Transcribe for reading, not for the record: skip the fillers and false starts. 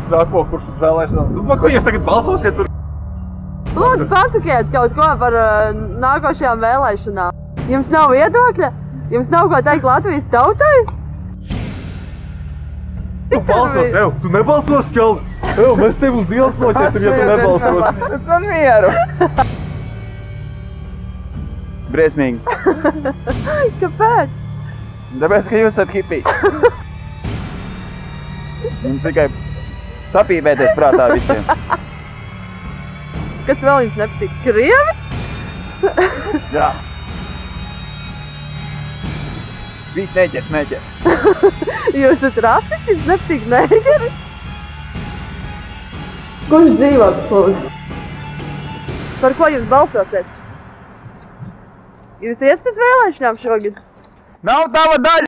trako, kurš uz vēlēšanām. Nu, ko jūs tagad balsosiet tur? Lūdzu, pasakiet kaut ko par nākošajām vēlēšanām. Jums nav viedokļa? Jums nav ko teikt Latvijas tautai? Tu balsos, Ev, tu nebalsos, čel? Ev, mēs tev uz ielas noķersim, ja tu nebalsos. Un mieru. Briesmīgi. Kāpēc? Tāpēc, ka jūs esat hipī. Jums tikai sapīpēties prātā visiem. Kas vēl jums nepatīk? Krievi? Jā. Viss neķers. Jūs esat rasists, jums nepatīk neģeri? Kurš dzīvot, lūdzu? Par ko jūs balsosiet? Jūs iesiet uz vēlēšanām šogad? Nav tava daļa!